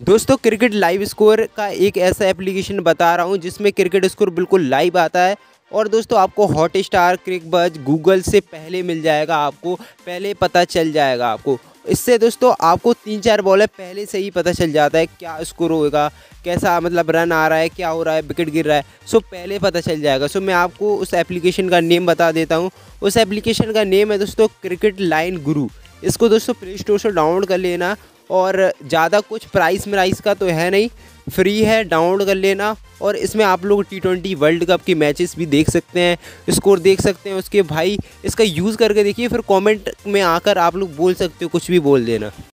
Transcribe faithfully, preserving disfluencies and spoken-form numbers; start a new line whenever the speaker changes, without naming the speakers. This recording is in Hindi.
दोस्तों क्रिकेट लाइव स्कोर का एक ऐसा एप्लीकेशन बता रहा हूँ जिसमें क्रिकेट स्कोर बिल्कुल लाइव आता है। और दोस्तों आपको हॉटस्टार, क्रिकबज़, गूगल से पहले मिल जाएगा, आपको पहले पता चल जाएगा। आपको इससे दोस्तों आपको तीन चार बॉलें पहले से ही पता चल जाता है क्या स्कोर होएगा, कैसा मतलब रन आ रहा है, क्या हो रहा है, विकेट गिर रहा है, सो पहले पता चल जाएगा। सो मैं आपको उस एप्लीकेशन का नेम बता देता हूँ। उस एप्लीकेशन का नेम है दोस्तों क्रिकेट लाइन गुरु। इसको दोस्तों प्ले स्टोर से डाउनलोड कर लेना और ज़्यादा कुछ प्राइस मराइस का तो है नहीं, फ्री है, डाउनलोड कर लेना। और इसमें आप लोग टी ट्वेंटी वर्ल्ड कप की मैचेस भी देख सकते हैं, स्कोर देख सकते हैं उसके। भाई इसका यूज़ करके देखिए, फिर कमेंट में आकर आप लोग बोल सकते हो, कुछ भी बोल देना।